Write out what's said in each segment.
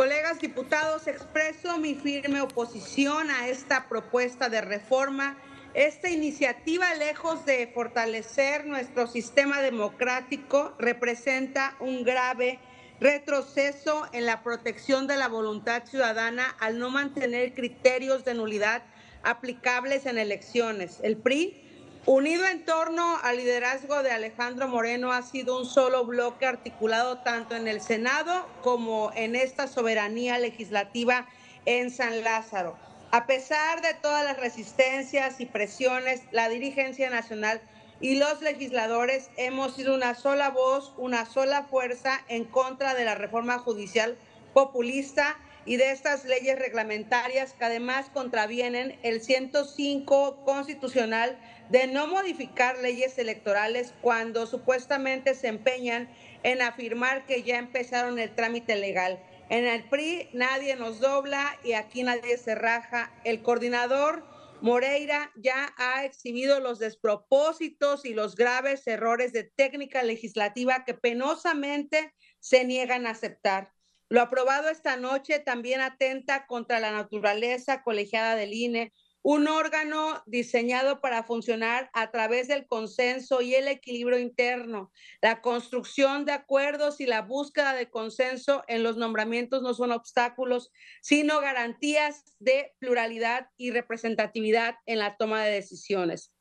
Colegas diputados, expreso mi firme oposición a esta propuesta de reforma. Esta iniciativa, lejos de fortalecer nuestro sistema democrático, representa un grave retroceso en la protección de la voluntad ciudadana al no mantener criterios de nulidad aplicables en elecciones. El PRI, unido en torno al liderazgo de Alejandro Moreno, ha sido un solo bloque articulado tanto en el Senado como en esta soberanía legislativa en San Lázaro. A pesar de todas las resistencias y presiones, la dirigencia nacional y los legisladores hemos sido una sola voz, una sola fuerza en contra de la reforma judicial populista y de estas leyes reglamentarias que además contravienen el 105 constitucional de no modificar leyes electorales cuando supuestamente se empeñan en afirmar que ya empezaron el trámite legal. En el PRI nadie nos dobla y aquí nadie se raja. El coordinador Moreira ya ha exhibido los despropósitos y los graves errores de técnica legislativa que penosamente se niegan a aceptar. Lo aprobado esta noche también atenta contra la naturaleza colegiada del INE, un órgano diseñado para funcionar a través del consenso y el equilibrio interno. La construcción de acuerdos y la búsqueda de consenso en los nombramientos no son obstáculos, sino garantías de pluralidad y representatividad en la toma de decisiones.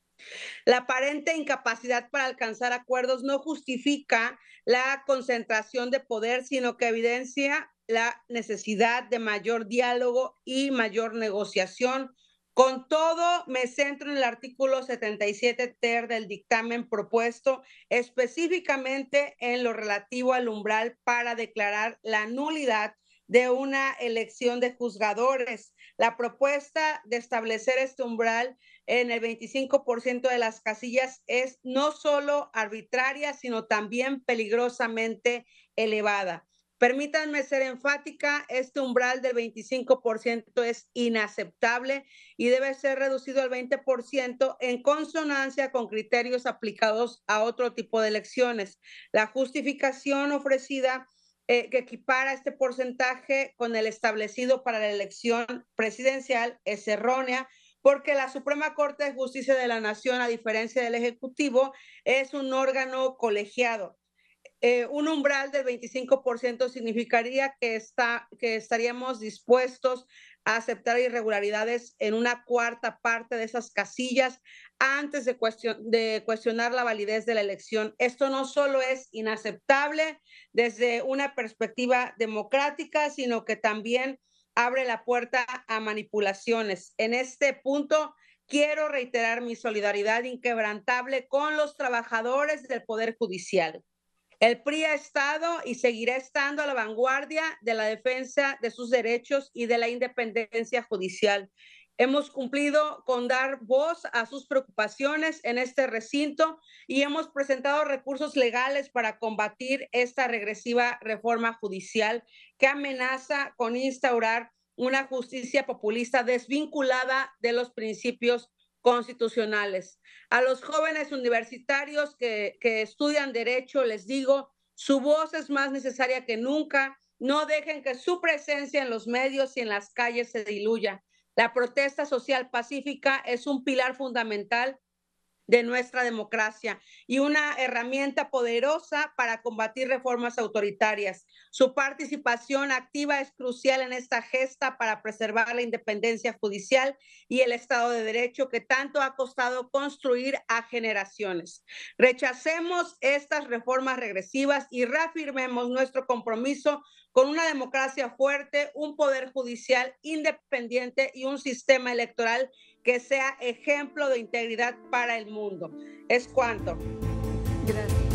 La aparente incapacidad para alcanzar acuerdos no justifica la concentración de poder, sino que evidencia la necesidad de mayor diálogo y mayor negociación. Con todo, me centro en el artículo 77 ter del dictamen propuesto, específicamente en lo relativo al umbral para declarar la nulidad de una elección de juzgadores. La propuesta de establecer este umbral en el 25% de las casillas es no solo arbitraria, sino también peligrosamente elevada. Permítanme ser enfática, este umbral del 25% es inaceptable y debe ser reducido al 20% en consonancia con criterios aplicados a otro tipo de elecciones. La justificación ofrecida que equipara este porcentaje con el establecido para la elección presidencial es errónea, porque la Suprema Corte de Justicia de la Nación, a diferencia del Ejecutivo, es un órgano colegiado. Un umbral del 25% significaría que estaríamos dispuestos a aceptar irregularidades en una cuarta parte de esas casillas antes de cuestionar la validez de la elección. Esto no solo es inaceptable desde una perspectiva democrática, sino que también abre la puerta a manipulaciones. En este punto, quiero reiterar mi solidaridad inquebrantable con los trabajadores del Poder Judicial. El PRI ha estado y seguirá estando a la vanguardia de la defensa de sus derechos y de la independencia judicial. Hemos cumplido con dar voz a sus preocupaciones en este recinto y hemos presentado recursos legales para combatir esta regresiva reforma judicial que amenaza con instaurar una justicia populista desvinculada de los principios constitucionales. A los jóvenes universitarios que estudian derecho les digo, su voz es más necesaria que nunca. No dejen que su presencia en los medios y en las calles se diluya. La protesta social pacífica es un pilar fundamental de nuestra democracia y una herramienta poderosa para combatir reformas autoritarias. Su participación activa es crucial en esta gesta para preservar la independencia judicial y el Estado de Derecho que tanto ha costado construir a generaciones. Rechacemos estas reformas regresivas y reafirmemos nuestro compromiso con una democracia fuerte, un poder judicial independiente y un sistema electoral que sea ejemplo de integridad para el mundo. Es cuanto. Gracias.